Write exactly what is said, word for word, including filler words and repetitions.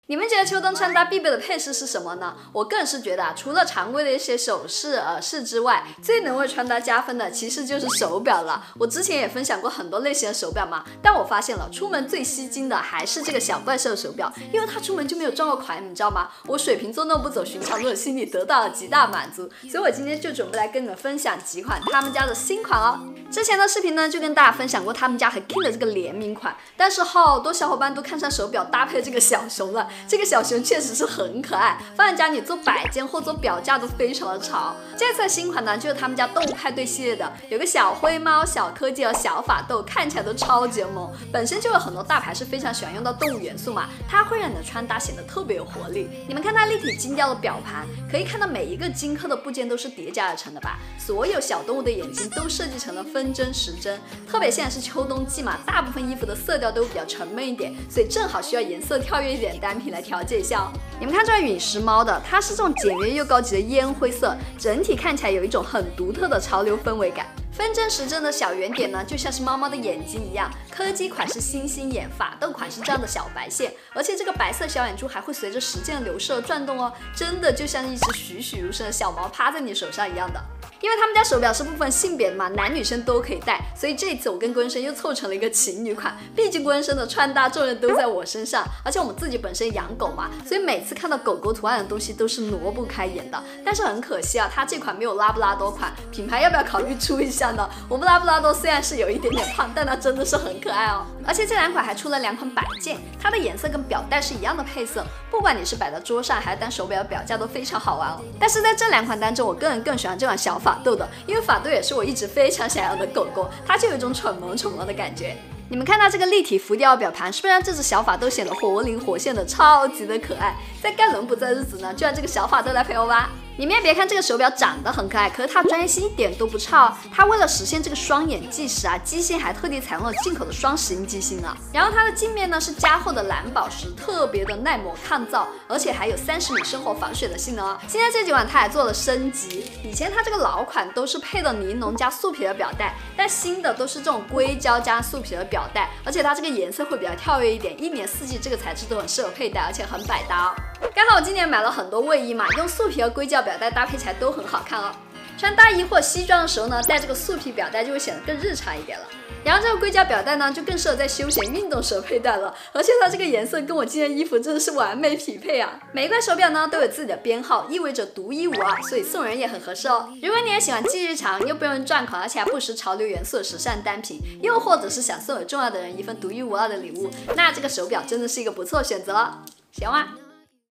你们觉得秋冬穿搭必备的配饰是什么呢？我个人是觉得啊，除了常规的一些首饰、耳饰之外，最能为穿搭加分的其实就是手表了。我之前也分享过很多类型的手表嘛，但我发现了，出门最吸睛的还是这个小怪兽手表，因为它出门就没有撞过款，你知道吗？我水瓶座那不走寻常路的心里得到了极大满足，所以我今天就准备来跟你们分享几款他们家的新款哦。之前的视频呢，就跟大家分享过他们家和 King 的这个联名款，但是好多小伙伴都看上手表搭配这个小熊了。这个小熊确实是很可爱，放在家里做摆件或做表架都非常的潮。这次的新款呢，就是他们家动物派对系列的，有个小灰猫、小柯基和小法斗，看起来都超级萌。本身就有很多大牌是非常喜欢用到动物元素嘛，它会让你的穿搭显得特别有活力。你们看它立体精雕的表盘，可以看到每一个精刻的部件都是叠加而成的吧？所有小动物的眼睛都设计成了分针时针，特别现在是秋冬季嘛，大部分衣服的色调都比较沉闷一点，所以正好需要颜色跳跃一点的单品来调节一下哦。你们看这陨石猫的，它是这种简约又高级的烟灰色，整体看起来有一种很独特的潮流氛围感。分针时针的小圆点呢，就像是猫猫的眼睛一样，柯基款是星星眼，法斗款是这样的小白线，而且这个白色小眼珠还会随着时间的流逝而转动哦，真的就像一只栩栩如生的小猫趴在你手上一样的。因为他们家手表是不分性别的嘛，男女生都可以戴，所以这一次我跟郭恩生又凑成了一个情侣款。毕竟郭恩生的穿搭重任都在我身上，而且我们自己本身养狗嘛，所以每次看到狗狗图案的东西都是挪不开眼的。但是很可惜啊，它这款没有拉布拉多款，品牌要不要考虑出一下呢？我们拉布拉多虽然是有一点点胖，但它真的是很可爱哦。而且这两款还出了两款摆件，它的颜色跟表带是一样的配色，不管你是摆在桌上还是当手表的表架都非常好玩哦。但是在这两款当中，我个人更喜欢这款小法斗的，因为法斗也是我一直非常想要的狗狗，它就有一种蠢萌蠢萌的感觉。你们看到这个立体浮雕表盘，是不是让这只小法斗显得活灵活现的，超级的可爱？在盖伦不在日子呢，就让这个小法斗来陪我吧。你们也别看这个手表长得很可爱，可是它专业性一点都不差哦。它为了实现这个双眼计时啊，机芯还特地采用了进口的双石英机芯呢。然后它的镜面呢是加厚的蓝宝石，特别的耐磨抗造，而且还有三十米生活防水的性能哦。现在这几款它还做了升级，以前它这个老款都是配的尼龙加素皮的表带，但新的都是这种硅胶加素皮的表带，而且它这个颜色会比较跳跃一点，一年四季这个材质都很适合佩戴，而且很百搭哦。刚好我今年买了很多卫衣嘛，用素皮和硅胶表带搭配起来都很好看哦。穿大衣或西装的时候呢，戴这个素皮表带就会显得更日常一点了。然后这个硅胶表带呢，就更适合在休闲运动时候佩戴了，而且它这个颜色跟我今天衣服真的是完美匹配啊！每一块手表呢都有自己的编号，意味着独一无二，所以送人也很合适哦。如果你也喜欢既日常又不用人转款，而且还不失潮流元素的时尚单品，又或者是想送给重要的人一份独一无二的礼物，那这个手表真的是一个不错选择哦。喜欢吗？